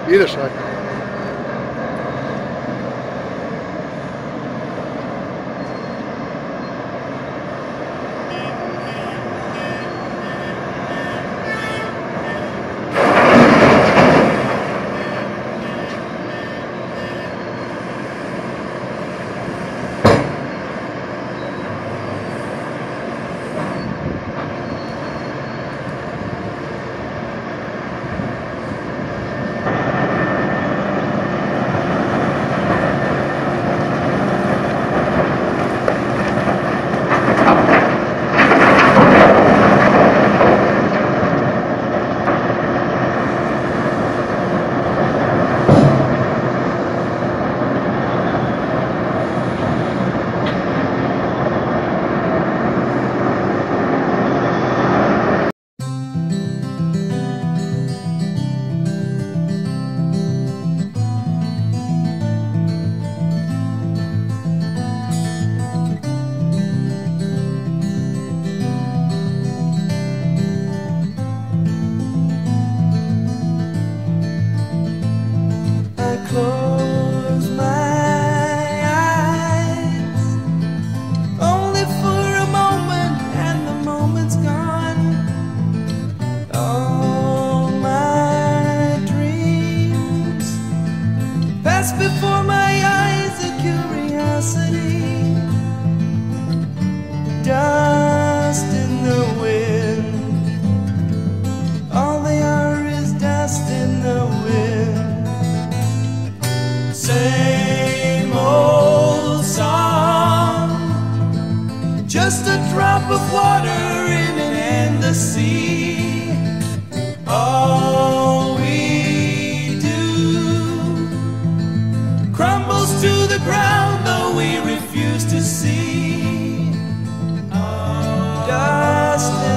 Either side. Close my eyes, only for a moment, and the moment's gone. All my dreams pass before my eyes, a curiosity, dust in the wind. All they are is dust in the wind. Same old song, just a drop of water in an endless sea. All we do crumbles to the ground, though we refuse to see. Dust